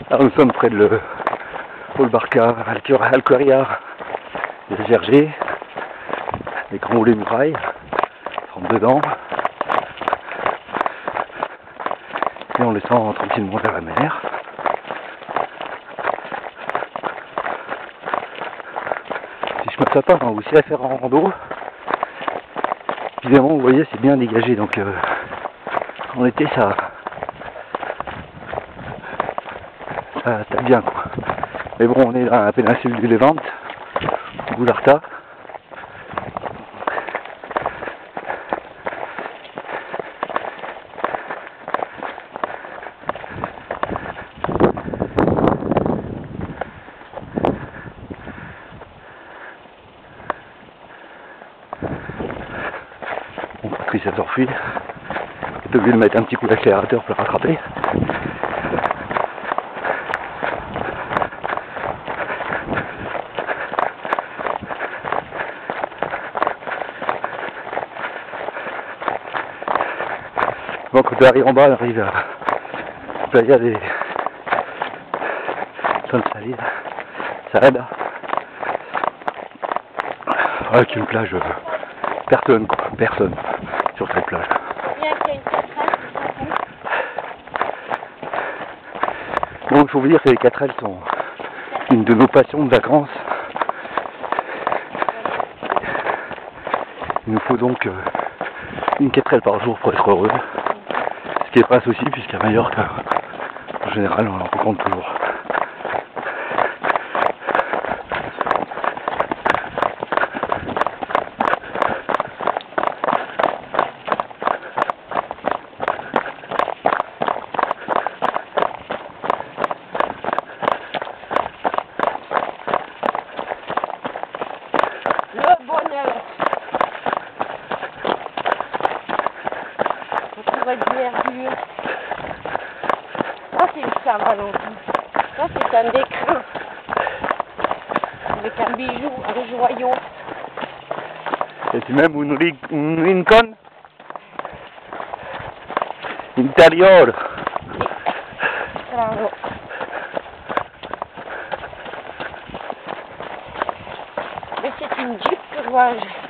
Alors nous sommes près de le Paul Barca, Alqueria, les Gergers, les grands moulets murailles, on rentre dedans. Et on descend tranquillement vers la mer. Si je me trompe pas, on va aussi la faire en rando. Évidemment, vous voyez, c'est bien dégagé, donc en été, ça tape bien, quoi. Mais bon, on est dans la péninsule du Levante, Goularta. Bon, Patrice a s'enfuit. J'ai obligé de mettre un petit coup d'accélérateur pour le rattraper. Bon, quand on arrive en bas, on arrive à Playa des San Salida. Ça aide. Avec une plage, personne, quoi. Personne sur cette plage. Bon, il faut vous dire que les 4L sont une de nos passions de vacances. Il nous faut donc une 4L par jour pour être heureux. Ce qui est pas un souci puisqu'à Mallorca, en général, on en rencontre toujours. Le bonheur. On pourrait dire. Ça c'est une Saint-Valentin. Ça c'est un écrin. Avec un bijou, un joyau. C'est même un Rincon intérieur. Bravo. Mais c'est une Jeep que je vois.